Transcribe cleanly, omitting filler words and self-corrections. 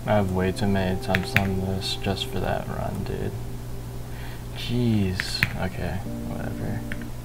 I have way too many attempts on this just for that run, dude. Jeez. Okay, whatever.